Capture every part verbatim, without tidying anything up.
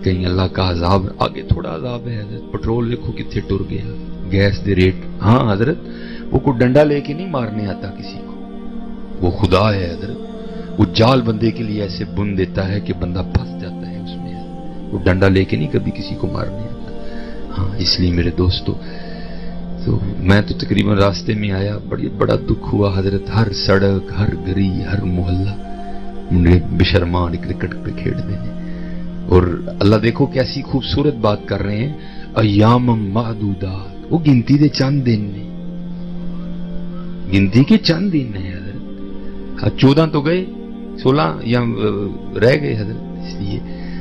کہیں اللہ کا عذاب آگے تھوڑا عذاب ہے حضرت. پٹرول دیکھو کتنے ٹر گیا, گیس دے ریٹ. ہاں حضرت وہ کوئی ڈنڈا لے کے نہیں مارنے آتا کسی کو, وہ خدا ہے حضرت. وہ جال بندے کے لیے ایسے بن دیتا ہے کہ بندہ پھنس جاتا ہے اس میں. وہ ڈنڈا لے کے نہیں کبھی کسی کو مارنے آتا. ہاں اس لیے میرے دوستو, تو میں تو تقریباً راستے میں آیا, بڑی بڑا دکھ ہوا حضرت. ہر سڑک, ہر گلی, ہر محلہ منڈے بشرمان کرکٹ پہ کھیڑ دینے. اور اللہ دیکھو کیسی خوبصورت بات کر رہے ہیں, ایام معدودات. وہ گنتی دے چند دن نے, گنتی کے چند دن ہیں حضرت. چودہ تو گئے, سولہ یا رہ گئے حضرت. اس لیے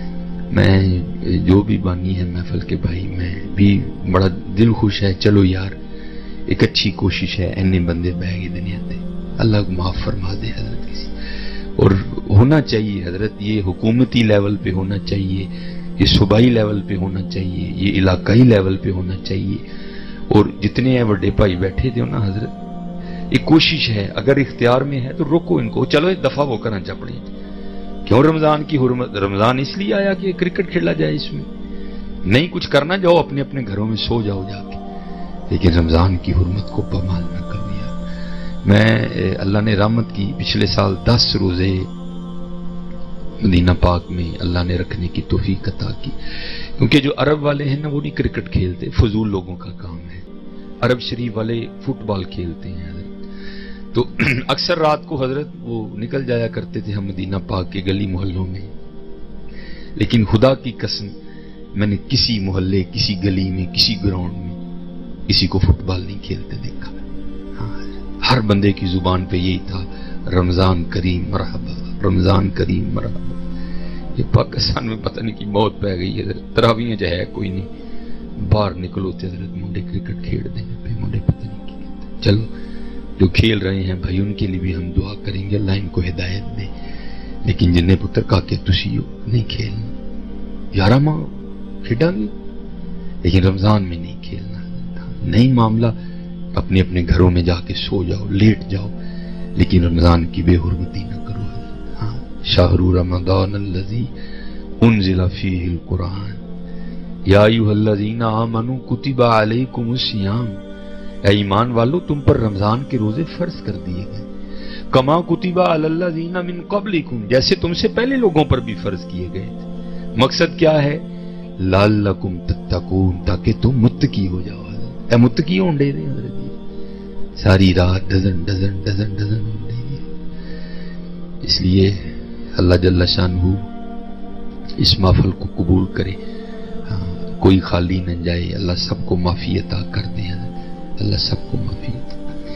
میں جو بھی بانی ہے محفل کے بھائی, میں بھی بڑا دل خوش ہے. چلو یار ایک اچھی کوشش ہے, اینے بندے بہ گئے دنیا تے, اللہ کو معاف فرما دے حضرت. کسی اور ہونا چاہیے حضرت, یہ حکومتی لیول پہ ہونا چاہیے, یہ صوبائی لیول پہ ہونا چاہیے, یہ علاقائی لیول پہ ہونا چاہیے. اور جتنے ہیں بڑے بھائی بیٹھے تھے نا حضرت, ایک کوشش ہے اگر اختیار میں ہے تو روکو ان کو. چلو ایک دفعہ وہ کرنا چپڑے, کیوں رمضان کی حرمت, رمضان اس لیے آیا کہ کرکٹ کھیلا جائے. اس میں نہیں کچھ کرنا, جاؤ اپنے اپنے گھروں میں سو جاؤ جا کے, لیکن رمضان کی حرمت کو پامال نہ کرو یار. میں اللہ نے رحمت کی, پچھلے سال دس روزے مدینہ پاک میں اللہ نے رکھنے کی توفیق عطا کی. کیونکہ جو عرب والے ہیں نا وہ نہیں کرکٹ کھیلتے, فضول لوگوں کا کام ہے. عرب شریف والے فٹ بال کھیلتے ہیں حضرت. تو اکثر رات کو حضرت وہ نکل جایا کرتے تھے ہم مدینہ پاک کے گلی محلوں میں. لیکن خدا کی قسم میں نے کسی محلے, کسی گلی میں, کسی گراؤنڈ میں کسی کو فٹ بال نہیں کھیلتے دیکھا. ہاں ہر بندے کی زبان پہ یہی تھا, رمضان کریم مرحبا, رمضان کریم مرحبا. یہ پاکستان میں پتہ نہیں کی موت پہ گئی ہے حضرت. تراویح جو ہے کوئی نہیں, باہر نکلو تے حضرت منڈے کرکٹ کھیل دیں گے پہ منڈے پتہ نہیں کی. چلو جو کھیل رہے ہیں بھائی ان کے لیے بھی ہم دعا کریں گے, اللہ ان کو ہدایت دے. لیکن جن نے پتر کا کے تسی ہو نہیں کھیلنا, یارہ ماں کھیڈا گے لیکن رمضان میں نہیں کھیلنا. نہیں معاملہ, اپنے اپنے گھروں میں جا کے سو جاؤ, لیٹ جاؤ, لیکن رمضان کی بے حرمتی نہ کرو. ہاں شہر رمضان الذی انزل فیہ القرآن یا ایھا الذین آمنوا کتب علیکم الصیام. اے ایمان والو تم پر رمضان کے روزے فرض کر دیے گئے, کما کتب علی الذین من قبلکم, جیسے تم سے پہلے لوگوں پر بھی فرض کیے گئے تھے. مقصد کیا ہے, لعلکم تتقون, تاکہ تم متقی ہو جاؤ. اے متقی ہونڈے دے حضرت, ساری رات ڈزن ڈزن ڈزن ڈزن ہونڈے دے. اس لیے اللہ جل شانہ اس محفل کو قبول کرے, کوئی خالی نہ جائے. اللہ سب کو معافی عطا کر دے, اللہ سب کو معافی عطا.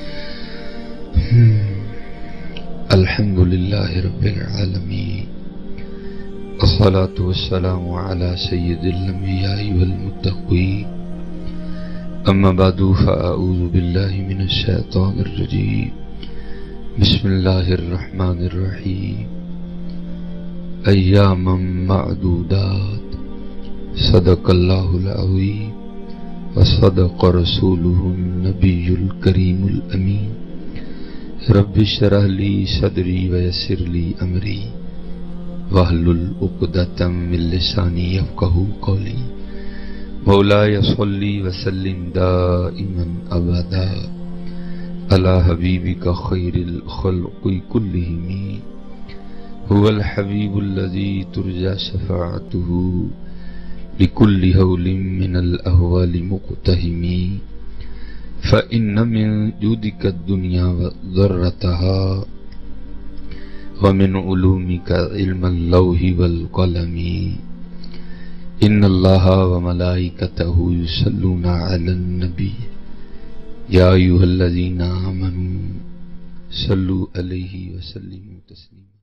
الحمدللہ رب العالمین, والصلاة والسلام علی سید الانبیاء والمتقین. اما بعد فاعوذ باللہ من الشیطان الرجیم. بسم اللہ الرحمن الرحیم. ایاما معدودات, صدق اللہ العظیم وصدق رسولہ النبی الکریم الامین. رب اشرح لی صدری ویسر لی امری واحلل عقدۃ من لسانی یفقہوا قولی. مولاي صلی وسلم دائما ابدا على حبیبک خیر الخلق كلهم, هو الحبیب الذی ترجى شفاعته لكل هول من الاهوال مقتحم. فإن من جودك الدنيا وضرتها, ومن علومك علم اللوح والقلم. ان اللہ وملائکتہ یصلون علی النبی یا ایھا الذین آمنوا صلوا علیہ وسلموا تسلیما.